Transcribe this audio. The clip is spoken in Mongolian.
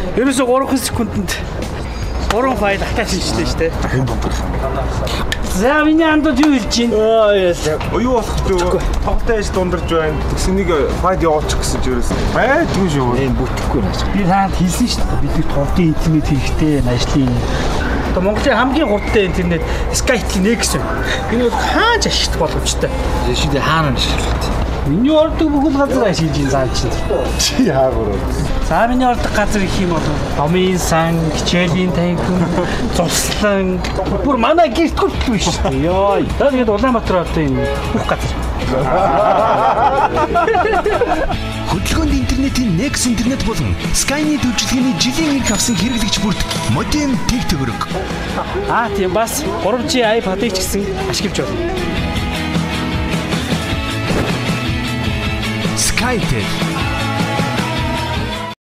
Ерөөсө 3 секундэд 3 файл атаач хийжлээ шүү дээ. За миний андууд юу хэлж байна? Юу болох вэ? Тоглолтын ажил дундарч байна. Тэгсэн нэг файл явуулчих гэсэн ч ерөөс. Байдгүй шүү. Энэ бүтэхгүй нэ. Би таанд хэлсэн шүү дээ. Бидний тоглолтын интернет хэрэгтэй, ажлын. Одоо Монголын хамгийн хурдтай интернет Skytel Next. Энэ бол хааж ашиглах боломжтой. Шийдэ хаана ашиглах. Миний ордог бүхэл газар ашиглаж байгаа заа чинь. Чи хаагур. За миний ордог газар их юм бол домын сан, хичээлийн танхим, цуслан бүр манай гэрт хүртэл биш шүү дээ. Йоо. Тэгээд Улаанбаатар одоо энэ бүх газар. Хөдөлгөөнд интернетийн Next интернет болон Sky-ны үйлчилгээний жилийн эрх авсан хэрэглэгч бүрт модем тэг төгрөг. Тийм бас 3G iPad-ыг ч гэсэн ашиглаж байна. Skytel